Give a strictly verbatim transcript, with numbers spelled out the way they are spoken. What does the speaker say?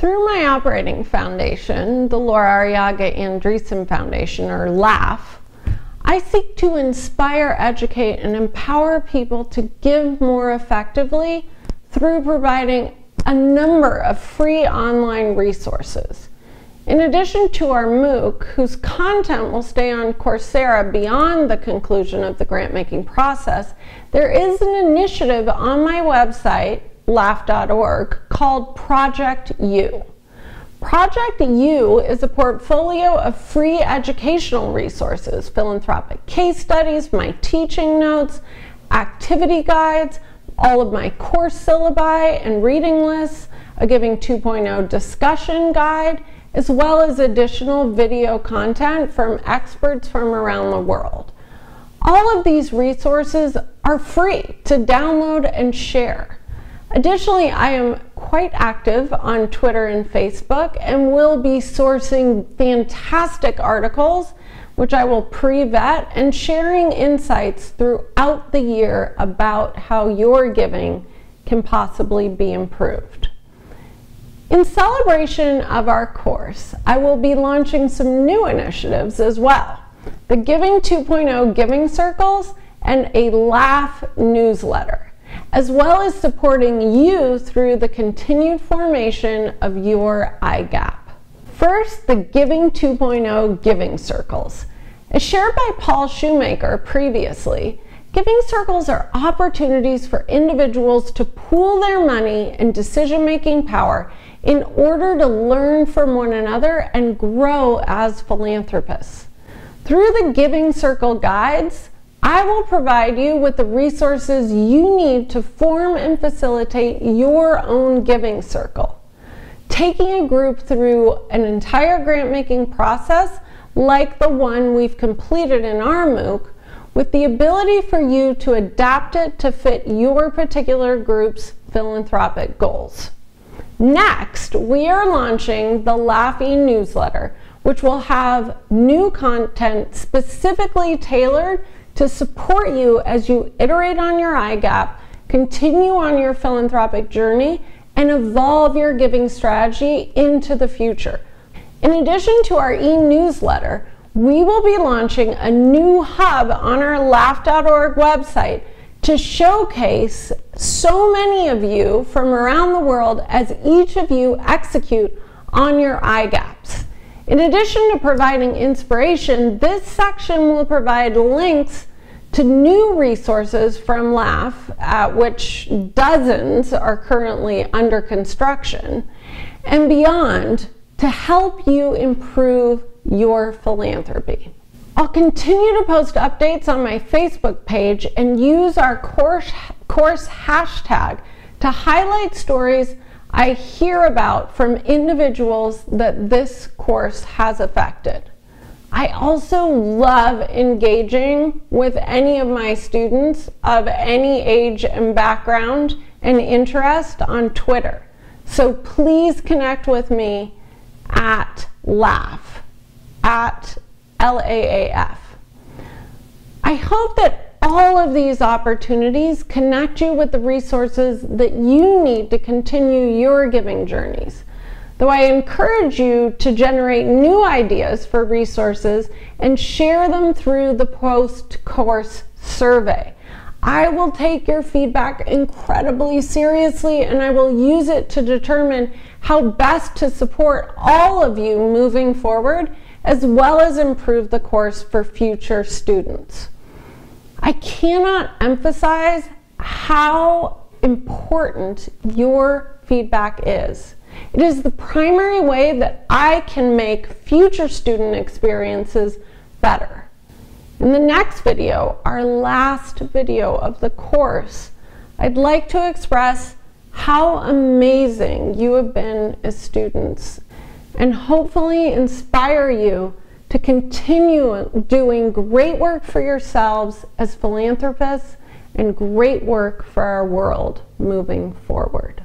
Through my operating foundation, the Laura Arriaga Andreessen Foundation, or LAUGH, I seek to inspire, educate, and empower people to give more effectively through providing a number of free online resources. In addition to our MOOC, whose content will stay on Coursera beyond the conclusion of the grant-making process, there is an initiative on my website, laugh dot org, called Project U. Project U is a portfolio of free educational resources, philanthropic case studies, my teaching notes, activity guides, all of my course syllabi and reading lists, a Giving two point oh discussion guide, as well as additional video content from experts from around the world. All of these resources are free to download and share. Additionally, I am quite active on Twitter and Facebook and will be sourcing fantastic articles, which I will pre-vet, and sharing insights throughout the year about how your giving can possibly be improved. In celebration of our course, I will be launching some new initiatives as well. The Giving two point oh Giving Circles and a LAUGH newsletter, as well as supporting you through the continued formation of your I GAP. First, the Giving two point oh Giving Circles. As shared by Paul Shoemaker previously, Giving Circles are opportunities for individuals to pool their money and decision-making power in order to learn from one another and grow as philanthropists. Through the Giving Circle guides, I will provide you with the resources you need to form and facilitate your own giving circle. Taking a group through an entire grant-making process like the one we've completed in our MOOC, with the ability for you to adapt it to fit your particular group's philanthropic goals. Next, we are launching the Laughy newsletter, which will have new content specifically tailored to support you as you iterate on your I GAP, continue on your philanthropic journey, and evolve your giving strategy into the future. In addition to our e-newsletter, we will be launching a new hub on our laugh dot org website to showcase so many of you from around the world as each of you execute on your I GAPs. In addition to providing inspiration, this section will provide links to new resources from LAUGH, uh, which dozens are currently under construction, and beyond, to help you improve your philanthropy. I'll continue to post updates on my Facebook page and use our course, course hashtag to highlight stories I hear about from individuals that this course has affected. I also love engaging with any of my students of any age and background and interest on Twitter. So please connect with me at LAUGH, at L A A F. I hope that all of these opportunities connect you with the resources that you need to continue your giving journeys. Though I encourage you to generate new ideas for resources and share them through the post-course survey. I will take your feedback incredibly seriously, and I will use it to determine how best to support all of you moving forward, as well as improve the course for future students. I cannot emphasize how important your feedback is. It is the primary way that I can make future student experiences better. In the next video, our last video of the course, I'd like to express how amazing you have been as students and hopefully inspire you to continue doing great work for yourselves as philanthropists and great work for our world moving forward.